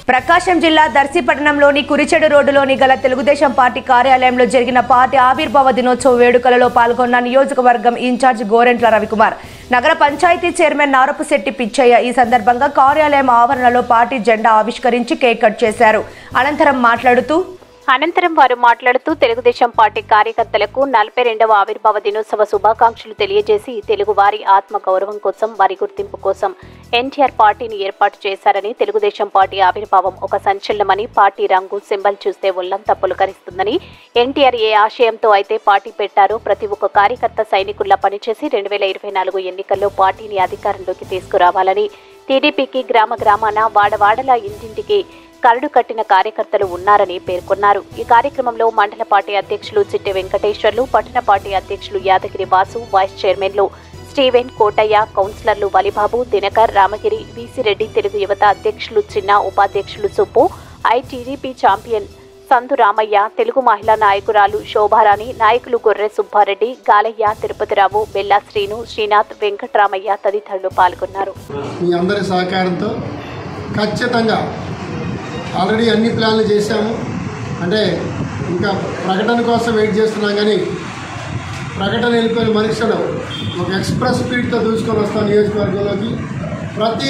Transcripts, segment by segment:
ప్రకాశం జిల్లా దర్శిపట్నంలోని కురిచెడు రోడ్డులోని గల తెలుగుదేశం పార్టీ కార్యాలయంలో జరిగిన పార్టీ ఆవిర్భావ దినోత్సవ వేడుకలలో పాల్గొన్న నియోజకవర్గం ఇన్ఛార్జ్ గోరెంట్ల రవికుమార్, నగర పంచాయతీ చైర్మన్ నారపుశెట్టి పిచ్చయ్య ఈ సందర్భంగా కార్యాలయం ఆవరణలో పార్టీ జెండా ఆవిష్కరించి కేక్ కట్ చేశారు. అనంతరం వారు మాట్లాడుతూ తెలుగుదేశం పార్టీ కార్యకర్తలకు 42వ ఆవిర్భావ దినోత్సవ శుభాకాంక్షలు తెలియజేసి తెలుగు వారి ఆత్మ గౌరవం కోసం, వారి గుర్తింపు కోసం ఎన్టీఆర్ పార్టీని ఏర్పాటు చేశారని, తెలుగుదేశం పార్టీ ఆవిర్భావం ఒక సంచలనమని, పార్టీ రంగు సింబల్ చూస్తే ఒళ్లంతా పులకరిస్తుందని, ఎన్టీఆర్ ఏ ఆశయంతో అయితే పార్టీ పెట్టారో ప్రతి ఒక్క కార్యకర్త సైనికుల్లా పనిచేసి 2024 ఎన్నికల్లో పార్టీని అధికారంలోకి తీసుకురావాలని, టీడీపీకి గ్రామ గ్రామాన వాడవాడల ఇంటింటికి కరడు కట్టిన కార్యకర్తలు ఉన్నారని పేర్కొన్నారు. ఈ కార్యక్రమంలో మండల పార్టీ అధ్యక్షులు చిట్టె వెంకటేశ్వర్లు, పట్టణ పార్టీ అధ్యక్షులు యాదగిరి వాసు, వైస్ చైర్మన్లు స్టీవెన్, కోటయ్య, కౌన్సిలర్లు వలిబాబు, దినకర్, రామగిరి, వీసిరెడ్డి, తెలుగు యువత అధ్యక్షులు చిన్న, ఉపాధ్యక్షులు సుబ్బు, ఐటీడీపీ ఛాంపియన్ సందు రామయ్య, తెలుగు మహిళా నాయకురాలు శోభారాణి, నాయకులు గొర్రె సుబ్బారెడ్డి, గాలయ్య, తిరుపతిరావు, బెల్లా శ్రీను, శ్రీనాథ్, వెంకట్రామయ్య తదితరులు పాల్గొన్నారు. మీ అందరి సహకారంతో ఖచ్చితంగా ఆల్రెడీ అన్ని ప్లాన్లు చేశాము. అంటే ఇంకా ప్రకటన కోసం వెయిట్ చేస్తున్నాం, కానీ ప్రకటన వెళ్ళిపోయిన మనుషులు ఒక ఎక్స్ప్రెస్ స్పీడ్తో దూసుకొని వస్తాం నియోజకవర్గంలోకి. ప్రతి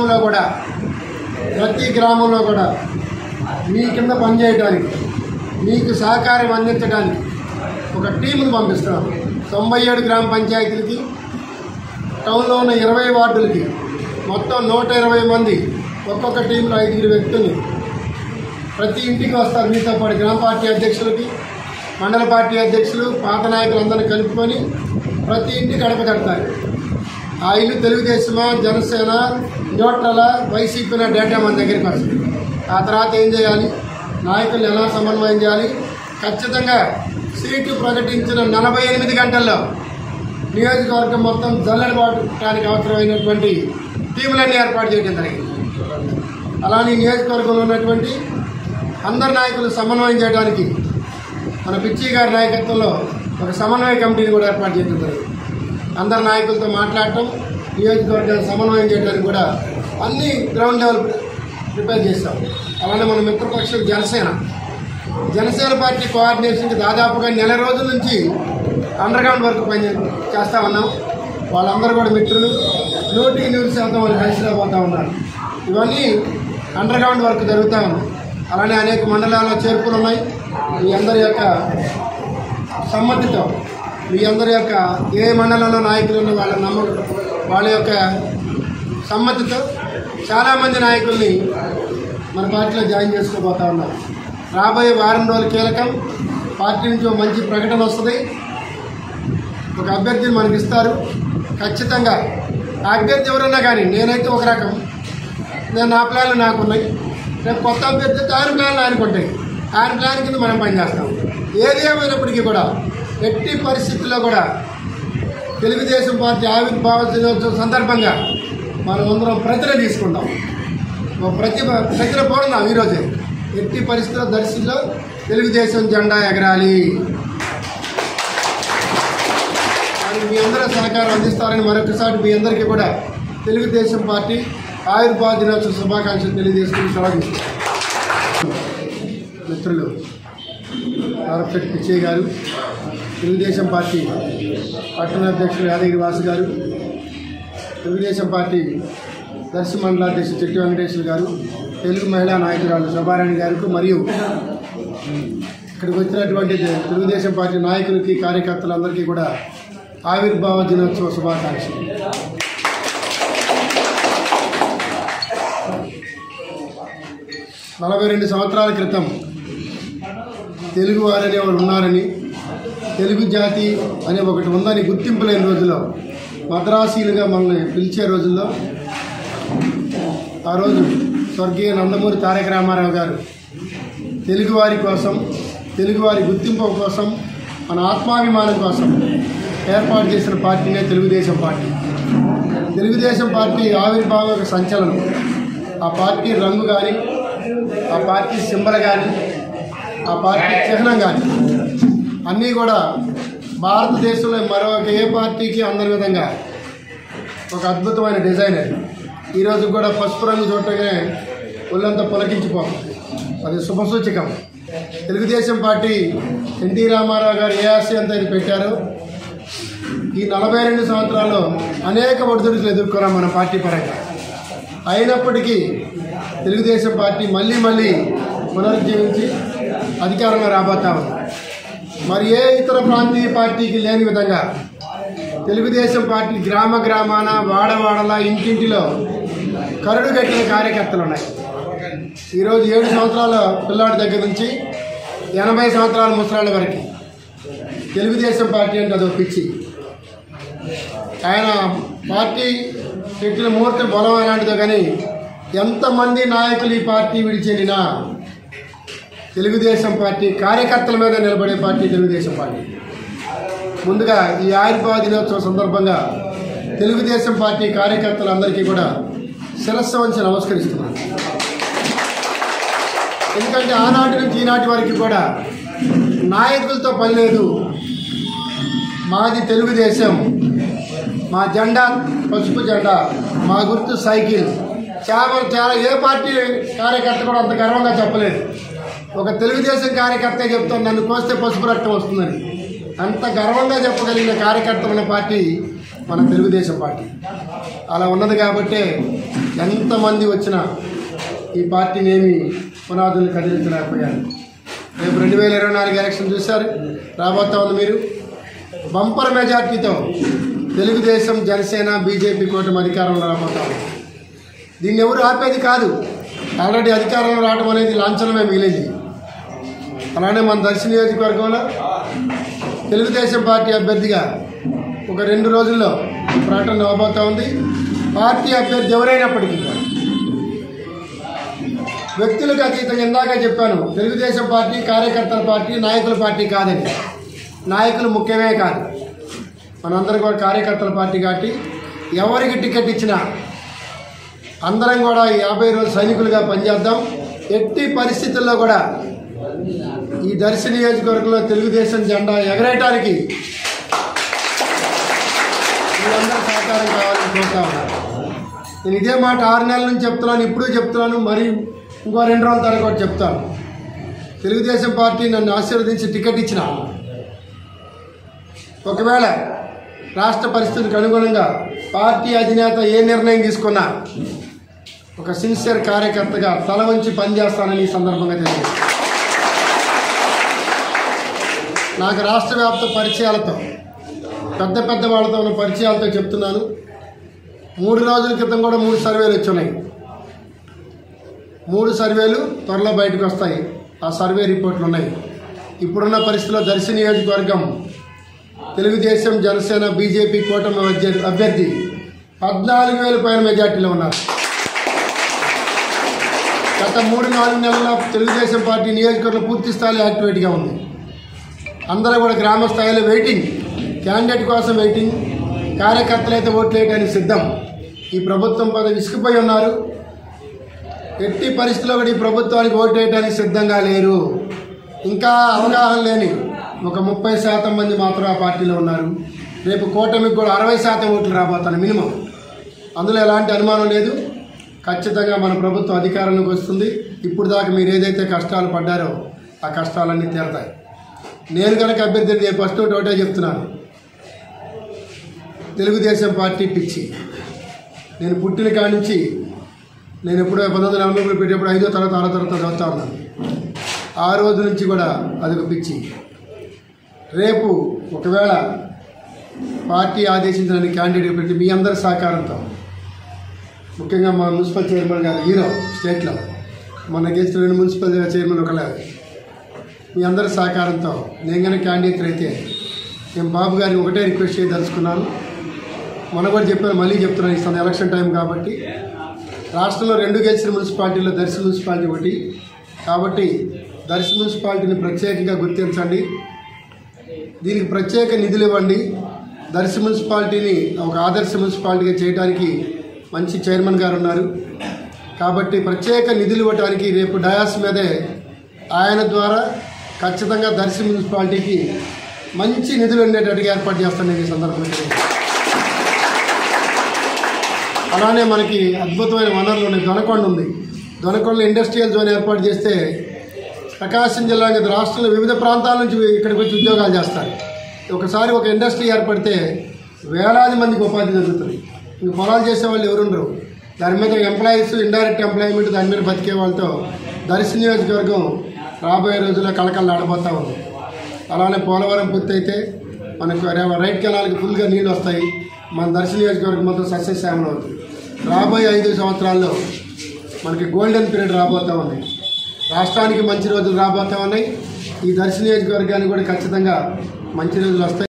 గ్రామంలో కూడా మీ కింద పనిచేయడానికి, మీకు సహకారం అందించడానికి ఒక టీమును పంపిస్తున్నాం. 97 గ్రామ పంచాయతీలకి, టౌన్లో ఉన్న 20 వార్డులకి మొత్తం 120 మంది, ఒక్కొక్క టీంలో 5 వ్యక్తులు ప్రతి ఇంటికి వస్తారు. మీతో పాటు గ్రామ పార్టీ అధ్యక్షులకి, మండల పార్టీ అధ్యక్షులు, పాత నాయకులందరినీ కలుపుకొని ప్రతి ఇంటికి గడప కడతారు. ఆ ఇల్లు తెలుగుదేశమా, జనసేన, న్యూట్రల్, వైసీపీ డేటా మన దగ్గరికి వస్తుంది. ఆ తర్వాత ఏం చేయాలి, నాయకులు ఎలా సమన్వయం చేయాలి, ఖచ్చితంగా సీటు ప్రకటించిన 48 గంటల్లో నియోజకవర్గం మొత్తం జల్లెడబాటుటానికి అవసరమైనటువంటి టీములన్నీ ఏర్పాటు చేయడం జరిగింది. అలానే నియోజకవర్గంలో ఉన్నటువంటి అందరు నాయకులు సమన్వయం చేయడానికి మన పిచ్చి గారి నాయకత్వంలో ఒక సమన్వయ కమిటీని కూడా ఏర్పాటు చేయడం జరిగింది. అందరు నాయకులతో మాట్లాడటం, నియోజకవర్గాన్ని సమన్వయం చేయడానికి కూడా అన్ని గ్రౌండ్ లెవెల్ ప్రిపేర్ చేస్తాం. అలానే మన మిత్రపక్షం జనసేన పార్టీ కోఆర్డినేషన్కి దాదాపుగా నెల రోజుల నుంచి అండర్ గ్రౌండ్ వరకు పని చేస్తూ ఉన్నాం. వాళ్ళందరూ కూడా మిత్రులు, 100% వాళ్ళు కలిసిపోతూ ఉన్నారు. ఇవన్నీ అండర్ గ్రౌండ్ వర్క్ జరుగుతూ ఉంది. అలానే అనేక మండలాల్లో చేర్పులు ఉన్నాయి. మీ అందరి యొక్క సమ్మతితో, మీ అందరి యొక్క ఏ మండలంలో నాయకులు ఉన్న వాళ్ళ యొక్క సమ్మతితో చాలామంది నాయకుల్ని మన పార్టీలో జాయిన్ చేసుకోబోతా ఉన్నారు. రాబోయే వారం రోజులు కీలకం. పార్టీ నుంచి ఒక మంచి ప్రకటన వస్తుంది. ఒక అభ్యర్థిని మనకి ఇస్తారు. ఖచ్చితంగా ఆ అభ్యర్థి ఎవరన్నా కానీ, నేనైతే ఒక రకం, నా ప్లాన్లు నాకున్నాయి. రేపు కొత్త అభ్యర్థి ఆయన ప్లాన్లు ఆయనకు ఉంటాయి. ఆయన ప్లాన్ కింద మనం పనిచేస్తాం. ఏది ఏమైనప్పటికీ కూడా ఎట్టి పరిస్థితుల్లో కూడా తెలుగుదేశం పార్టీ ఆవిర్భావ దినోత్సవం సందర్భంగా మనం అందరం ప్రతిన తీసుకుంటాం. ప్రతిన పోతున్నాం. ఈరోజే ఎట్టి పరిస్థితుల్లో దర్శిలో తెలుగుదేశం జెండా ఎగరాలి. మీ అందరూ సహకారం అందిస్తారని మరొకసారి మీ అందరికీ కూడా తెలుగుదేశం పార్టీ ఆవిర్భావ దినోత్సవ శుభాకాంక్షలు తెలియజేసుకుని సెలవు. మిత్రులు నారపుశెట్టి పిచ్చయ్య గారు, తెలుగుదేశం పార్టీ పట్టణ అధ్యక్షులు యాదగిరి వాసు గారు, తెలుగుదేశం పార్టీ దర్శి మండల అధ్యక్షులు చిట్టి వెంకటేశ్వర గారు, తెలుగు మహిళా నాయకురాలు శోభారాణి గారికి, మరియు ఇక్కడికి వచ్చినటువంటి తెలుగుదేశం పార్టీ నాయకులకి, కార్యకర్తలందరికీ కూడా ఆవిర్భావ దినోత్సవ శుభాకాంక్షలు. నలభై 42 సంవత్సరాల క్రితం తెలుగు వారని ఒకరు ఉన్నారని, తెలుగు జాతి అనే ఒకటి ఉందని గుర్తింపు లేని రోజుల్లో, మద్రాసీలుగా మనల్ని పిలిచే రోజుల్లో, ఆ రోజు స్వర్గీయ నందమూరి తారక రామారావు గారు తెలుగువారి కోసం, తెలుగువారి గుర్తింపు కోసం, మన ఆత్మాభిమానం కోసం ఏర్పాటు చేసిన పార్టీనే తెలుగుదేశం పార్టీ. తెలుగుదేశం పార్టీ ఆవిర్భావ సంచలనం. ఆ పార్టీ రంగు కానీ, ఆ పార్టీ సింబల్ కానీ, ఆ పార్టీ చిహ్నం కానీ అన్నీ కూడా భారతదేశంలో మరొక ఏ పార్టీకి అందరి విధంగా ఒక అద్భుతమైన డిజైనర్. ఈరోజు కూడా పసుపు రంగు చూడటమే ఒళ్ళంతా పులకించిపోతుంది. అది శుభసూచకం. తెలుగుదేశం పార్టీ ఎన్టీ రామారావు గారు ఏ ఆశయంతో ఇది పెట్టారో ఈ 42 సంవత్సరాల్లో అనేక ఒడిదుడుకులు ఎదుర్కొన్నాం మన పార్టీ పరంగా. అయినప్పటికీ తెలుగుదేశం పార్టీ మళ్ళీ పునరుజ్జీవించి అధికారంలో రాబోతా ఉంది. మరి ఏ ఇతర ప్రాంతీయ పార్టీకి లేని విధంగా తెలుగుదేశం పార్టీ గ్రామాన వాడవాడలా ఇంటింటిలో కరుడు కట్టిన కార్యకర్తలు ఉన్నాయి. ఈరోజు 7 సంవత్సరాల పిల్లాడి దగ్గర నుంచి 80 సంవత్సరాల ముసలాళ్ళ వరకు తెలుగుదేశం పార్టీ అంటే అదో పిచ్చి. ఆయన పార్టీ పెట్టిన ముహూర్తం బలం అలాంటిదో కానీ ఎంతమంది నాయకులు ఈ పార్టీ విడిచెళ్ళినా తెలుగుదేశం పార్టీ కార్యకర్తల మీద నిలబడే పార్టీ తెలుగుదేశం పార్టీ. ముందుగా ఈ ఆవిర్భావ దినోత్సవం సందర్భంగా తెలుగుదేశం పార్టీ కార్యకర్తలందరికీ కూడా శిరస్సు వంచి నమస్కరిస్తున్నాను. ఎందుకంటే ఆనాటి నుంచి ఈనాటి వరకు కూడా నాయకులతో పని లేదు. మాది తెలుగుదేశం, మా జెండా పసుపు జెండా, మా గుర్తు సైకిల్. చాలా ఏ పార్టీ కార్యకర్త కూడా అంత గర్వంగా చెప్పలేదు. ఒక తెలుగుదేశం కార్యకర్త చెప్తాను నన్ను కోస్తే పసుపు రక్తం వస్తుందని. అంత గర్వంగా చెప్పగలిగిన కార్యకర్తలు ఉన్న పార్టీ మన తెలుగుదేశం పార్టీ. అలా ఉన్నది కాబట్టే ఎంతమంది వచ్చినా ఈ పార్టీని ఏమి పునాదులు కదిలించలేకపోయారు. రేపు 2024 ఎలక్షన్ చూశారు, రాబోతా ఉంది. మీరు బంపర్ మెజార్టీతో తెలుగుదేశం, జనసేన, బీజేపీ కూటమి అధికారంలో రాబోతా ఉంది. దీన్ని ఎవరు ఆపేది కాదు. ఆల్రెడీ అధికారంలో రావడం అనేది లాంఛనమే మిగిలింది. అలానే మన దర్శి నియోజకవర్గంలో తెలుగుదేశం పార్టీ అభ్యర్థిగా ఒక 2 రోజుల్లో ప్రకటన అవబోతా ఉంది. పార్టీ అభ్యర్థి ఎవరైనప్పటికీ వ్యక్తులకు అతీతంగా ఇందాక చెప్పాను, తెలుగుదేశం పార్టీ కార్యకర్తల పార్టీ, నాయకుల పార్టీ కాదని. నాయకులు ముఖ్యమే కాదు, మనందరం కూడా కార్యకర్తల పార్టీ కాబట్టి ఎవరికి టికెట్ ఇచ్చినా అందరం కూడా 50 రోజులు సైనికులుగా పనిచేద్దాం. ఎట్టి పరిస్థితుల్లో కూడా ఈ దర్శి నియోజకవర్గంలో తెలుగుదేశం జెండా ఎగరేయటానికి మీరందరూ సహకారం కావాలని కోరుతా ఉన్నాను. నేను ఇదే మాట 6 నెలల నుంచి చెప్తున్నాను, ఇప్పుడు చెప్తున్నాను, మరి ఇంకో 2 రోజుల తర్వాత కూడా చెప్తాను. తెలుగుదేశం పార్టీ నన్ను ఆశీర్వదించి టికెట్ ఇచ్చిన ఒకవేళ రాష్ట్ర పరిస్థితికి అనుగుణంగా పార్టీ అధినేత ఏ నిర్ణయం తీసుకున్నా ఒక సిన్సియర్ కార్యకర్తగా తల వంచి పనిచేస్తానని ఈ సందర్భంగా తెలియదు. నాకు రాష్ట్ర వ్యాప్త పరిచయాలతో పెద్ద వాళ్ళతో ఉన్న పరిచయాలతో చెప్తున్నాను. 3 రోజుల క్రితం కూడా 3 సర్వేలు వచ్చున్నాయి. 3 సర్వేలు త్వరలో బయటకు వస్తాయి. ఆ సర్వే రిపోర్ట్లు ఉన్నాయి. ఇప్పుడున్న పరిస్థితిలో దర్శి నియోజకవర్గం తెలుగుదేశం, జనసేన, బీజేపీ కూటమి అభ్యర్థి 14,000 పైన మెజార్టీలో ఉన్నారు. గత 3-4 నెలల తెలుగుదేశం పార్టీ నియోజకవర్గం పూర్తి స్థాయిలో యాక్టివేట్గా ఉంది. అందరూ కూడా గ్రామ స్థాయిలో వెయిటింగ్, క్యాండిడేట్ కోసం వెయిటింగ్, కార్యకర్తలు అయితే ఓట్లు వేయడానికి సిద్ధం. ఈ ప్రభుత్వం పద విసిగిపోయి ఉన్నారు. ఎట్టి పరిస్థితుల్లో కూడా ఈ ప్రభుత్వానికి ఓటు వేయడానికి సిద్ధంగా లేరు. ఇంకా అవగాహన లేని ఒక 30% మంది మాత్రం ఆ పార్టీలో ఉన్నారు. రేపు కూటమికి కూడా 60% ఓట్లు రాబోతాను మినిమం. అందులో ఎలాంటి అనుమానం లేదు. ఖచ్చితంగా మన ప్రభుత్వం అధికారంలోకి వస్తుంది. ఇప్పుడు దాకా మీరు ఏదైతే కష్టాలు పడ్డారో ఆ కష్టాలన్నీ తీరతాయి. నేను కనుక అభ్యర్థి ఫస్ట్ ఒకటే చెప్తున్నాను, తెలుగుదేశం పార్టీ పిచ్చి. నేను పుట్టిన కాడి నుంచి నేను ఎప్పుడో 1940 పెట్టేప్పుడు 5వ తరగతి 6వ తరగతి చదువుతా ఉన్నాను. ఆ రోజు నుంచి కూడా అదొక పిచ్చి. రేపు ఒకవేళ పార్టీ ఆదేశించిన క్యాండిడేట్ పెట్టి మీ అందరి సహకారంతో, ముఖ్యంగా మా మున్సిపల్ చైర్మన్ గారు హీరో స్టేట్లో మన గెస్ట్ 2 మున్సిపల్ చైర్మన్ ఒకలే, మీ అందరి సహకారంతో నేను కనుక క్యాండిడేట్ అయితే నేను బాబు గారిని ఒకటే రిక్వెస్ట్ చేయదలుచుకున్నాను. మొన్న కూడా చెప్పాను, మళ్ళీ చెప్తున్నాను, ఇస్తాను ఎలక్షన్ టైం కాబట్టి. రాష్ట్రంలో 2 గెలిచిన మున్సిపాలిటీలో దర్శి మున్సిపాలిటీ ఒకటి కాబట్టి దర్శి మున్సిపాలిటీని ప్రత్యేకంగా గుర్తించండి. దీనికి ప్రత్యేక నిధులు ఇవ్వండి. దర్శి మున్సిపాలిటీని ఒక ఆదర్శ మున్సిపాలిటీగా చేయడానికి మంచి చైర్మన్ గారు ఉన్నారు కాబట్టి ప్రత్యేక నిధులు ఇవ్వడానికి రేపు డయాస్ మీదే ఆయన ద్వారా ఖచ్చితంగా దర్శి మున్సిపాలిటీకి మంచి నిధులు ఉండేటట్టుగా ఏర్పాటు చేస్తాను నేను ఈ సందర్భంగా. అలానే మనకి అద్భుతమైన వనరులు ఉన్నాయి. దొనకొండ ఉంది, దొనకొండలో ఇండస్ట్రియల్ జోన్ ఏర్పాటు చేస్తే ప్రకాశం జిల్లా రాష్ట్రంలో వివిధ ప్రాంతాల నుంచి ఇక్కడికి వచ్చి ఉద్యోగాలు చేస్తారు. ఒకసారి ఒక ఇండస్ట్రీ ఏర్పడితే వేలాది మందికి ఉపాధి జరుగుతుంది. ఈ పొలాలు చేసే వాళ్ళు ఎవరుండరు. దాని మీద ఎంప్లాయీస్, ఇండైరెక్ట్ ఎంప్లాయ్మెంట్, దాని మీద బతికే వాళ్ళతో దర్శి నియోజకవర్గం రాబోయే రోజుల్లో కళకళలాడబోతూ ఉంది. అలానే పోలవరం పూర్తయితే మనకు రైట్ కెనాల్కి ఫుల్గా నీళ్ళు వస్తాయి. మన దర్శి నియోజకవర్గం మొత్తం సస్యశ్యామలం అవుతుంది. రాబోయే 5 సంవత్సరాల్లో మనకి గోల్డెన్ పీరియడ్ రాబోతూ ఉంది. రాష్ట్రానికి మంచి రోజులు రాబోతూ ఉన్నాయి. ఈ దర్శి నియోజకవర్గానికి కూడా ఖచ్చితంగా మంచి రోజులు వస్తాయి.